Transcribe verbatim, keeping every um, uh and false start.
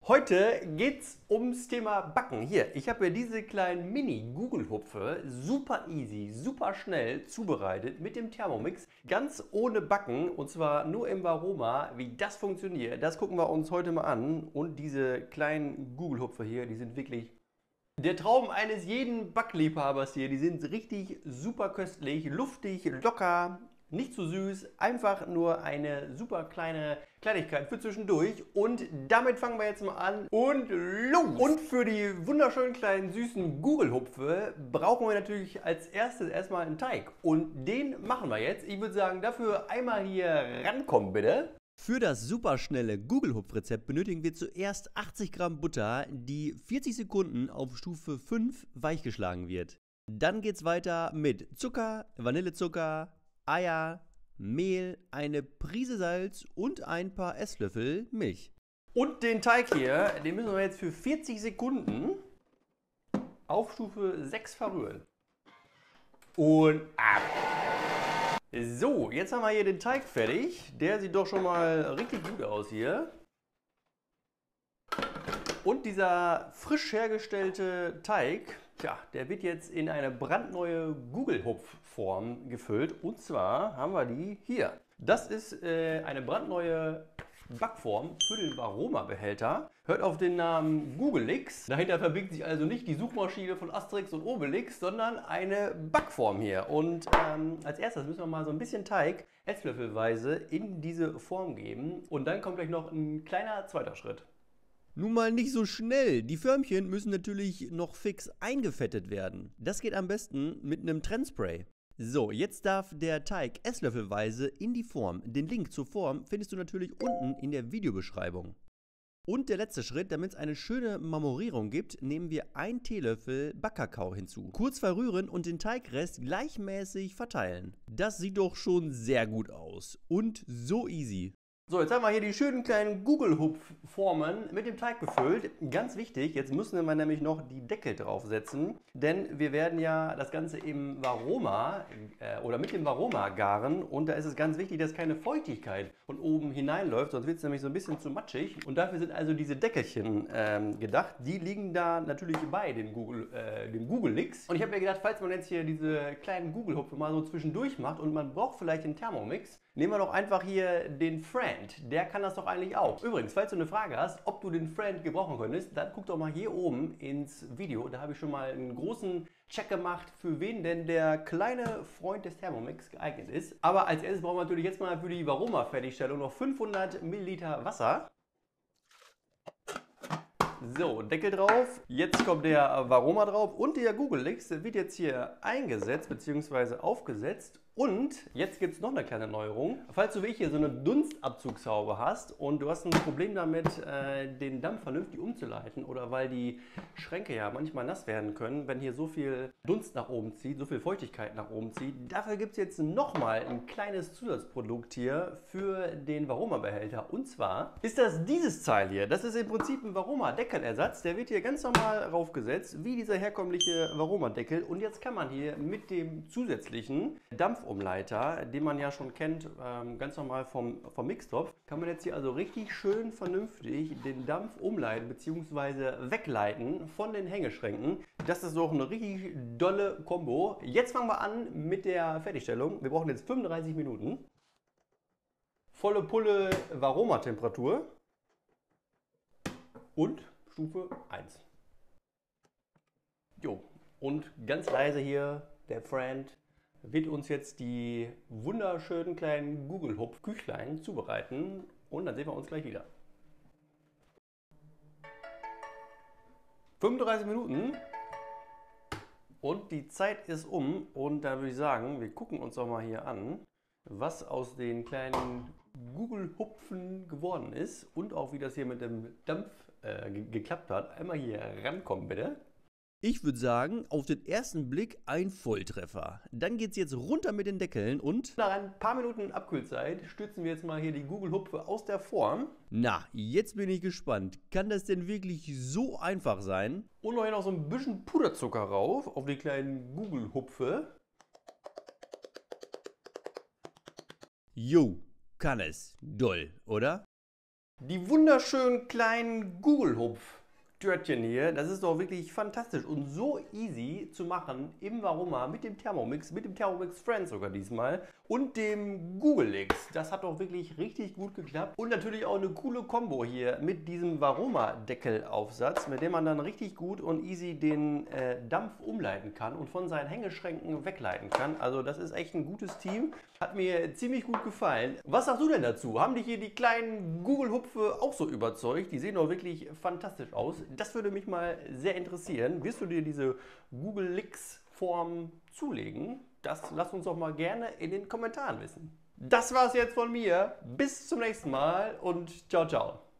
Heute geht's ums Thema Backen. Hier, ich habe hier diese kleinen Mini-Gugelhupfe, super easy, super schnell zubereitet mit dem Thermomix, ganz ohne Backen und zwar nur im Varoma. Wie das funktioniert, das gucken wir uns heute mal an. Und diese kleinen Gugelhupfe hier, die sind wirklich der Traum eines jeden Backliebhabers hier. Die sind richtig super köstlich, luftig, locker. Nicht zu süß, einfach nur eine super kleine Kleinigkeit für zwischendurch. Und damit fangen wir jetzt mal an und los! Und für die wunderschönen kleinen süßen Gugelhupfe brauchen wir natürlich als erstes erstmal einen Teig. Und den machen wir jetzt. Ich würde sagen, dafür einmal hier rankommen bitte. Für das superschnelle Gugelhupf-Rezept benötigen wir zuerst achtzig Gramm Butter, die vierzig Sekunden auf Stufe fünf weichgeschlagen wird. Dann geht es weiter mit Zucker, Vanillezucker, Eier, Mehl, eine Prise Salz und ein paar Esslöffel Milch. Und den Teig hier, den müssen wir jetzt für vierzig Sekunden auf Stufe sechs verrühren. Und ab! So, jetzt haben wir hier den Teig fertig. Der sieht doch schon mal richtig gut aus hier. Und dieser frisch hergestellte Teig, tja, der wird jetzt in eine brandneue Gugelhupfform gefüllt. Und zwar haben wir die hier. Das ist äh, eine brandneue Backform für den Varoma-Behälter. Hört auf den Namen Gugelix. Dahinter verbirgt sich also nicht die Suchmaschine von Asterix und Obelix, sondern eine Backform hier. Und ähm, als erstes müssen wir mal so ein bisschen Teig esslöffelweise in diese Form geben. Und dann kommt gleich noch ein kleiner zweiter Schritt. Nun mal nicht so schnell. Die Förmchen müssen natürlich noch fix eingefettet werden. Das geht am besten mit einem Trennspray. So, jetzt darf der Teig esslöffelweise in die Form. Den Link zur Form findest du natürlich unten in der Videobeschreibung. Und der letzte Schritt, damit es eine schöne Marmorierung gibt, nehmen wir einen Teelöffel Backkakao hinzu. Kurz verrühren und den Teigrest gleichmäßig verteilen. Das sieht doch schon sehr gut aus. Und so easy. So, jetzt haben wir hier die schönen kleinen Gugelhupfformen mit dem Teig gefüllt. Ganz wichtig, jetzt müssen wir nämlich noch die Deckel draufsetzen, denn wir werden ja das Ganze im Varoma äh, oder mit dem Varoma garen und da ist es ganz wichtig, dass keine Feuchtigkeit von oben hineinläuft, sonst wird es nämlich so ein bisschen zu matschig und dafür sind also diese Deckelchen ähm, gedacht. Die liegen da natürlich bei dem, Google, äh, dem Gugelix und ich habe mir gedacht, falls man jetzt hier diese kleinen Gugelhupfe mal so zwischendurch macht und man braucht vielleicht den Thermomix, nehmen wir doch einfach hier den Friend. Der kann das doch eigentlich auch. Übrigens, falls du eine Frage hast, ob du den Friend gebrauchen könntest, dann guck doch mal hier oben ins Video. Da habe ich schon mal einen großen Check gemacht, für wen denn der kleine Freund des Thermomix geeignet ist. Aber als erstes brauchen wir natürlich jetzt mal für die Varoma-Fertigstellung noch fünfhundert Milliliter Wasser. So, Deckel drauf. Jetzt kommt der Varoma drauf und der Gugelix wird jetzt hier eingesetzt bzw. aufgesetzt. Und jetzt gibt es noch eine kleine Neuerung. Falls du wie ich hier so eine Dunstabzugshaube hast und du hast ein Problem damit, äh, den Dampf vernünftig umzuleiten oder weil die Schränke ja manchmal nass werden können, wenn hier so viel Dunst nach oben zieht, so viel Feuchtigkeit nach oben zieht. Dafür gibt es jetzt nochmal ein kleines Zusatzprodukt hier für den Varoma-Behälter. Und zwar ist das dieses Teil hier. Das ist im Prinzip ein Varoma-Deckelersatz. Der wird hier ganz normal raufgesetzt, wie dieser herkömmliche Varoma-Deckel. Und jetzt kann man hier mit dem zusätzlichen Dampf Umleiter, den man ja schon kennt, ähm, ganz normal vom, vom Mixtopf, kann man jetzt hier also richtig schön vernünftig den Dampf umleiten bzw. wegleiten von den Hängeschränken. Das ist doch eine richtig dolle Kombo. Jetzt fangen wir an mit der Fertigstellung. Wir brauchen jetzt fünfunddreißig Minuten. Volle Pulle Varoma-Temperatur und Stufe eins. Jo, und ganz leise hier der Friend wird uns jetzt die wunderschönen kleinen Gugelhupf-Küchlein zubereiten und dann sehen wir uns gleich wieder. fünfunddreißig Minuten und die Zeit ist um und da würde ich sagen, wir gucken uns doch mal hier an, was aus den kleinen Gugelhupfen geworden ist und auch wie das hier mit dem Dampf äh, geklappt hat. Einmal hier rankommen bitte. Ich würde sagen, auf den ersten Blick ein Volltreffer. Dann geht es jetzt runter mit den Deckeln und nach ein paar Minuten Abkühlzeit stürzen wir jetzt mal hier die Gugelhupfe aus der Form. Na, jetzt bin ich gespannt. Kann das denn wirklich so einfach sein? Und noch hier noch so ein bisschen Puderzucker rauf auf die kleinen Gugelhupfe. Jo, kann es. Doll, oder? Die wunderschönen kleinen Google-Hupf-Törtchen hier, das ist doch wirklich fantastisch und so easy zu machen im Varoma mit dem Thermomix, mit dem Thermomix Friends sogar diesmal und dem Google-X. Das hat doch wirklich richtig gut geklappt und natürlich auch eine coole Kombo hier mit diesem Varoma-Deckelaufsatz, mit dem man dann richtig gut und easy den äh, Dampf umleiten kann und von seinen Hängeschränken wegleiten kann. Also das ist echt ein gutes Team. Hat mir ziemlich gut gefallen. Was sagst du denn dazu? Haben dich hier die kleinen Google-Hupfe auch so überzeugt? Die sehen doch wirklich fantastisch aus. Das würde mich mal sehr interessieren. Wirst du dir diese Google-X-Form zulegen? Das lass uns doch mal gerne in den Kommentaren wissen. Das war's jetzt von mir. Bis zum nächsten Mal und ciao, ciao.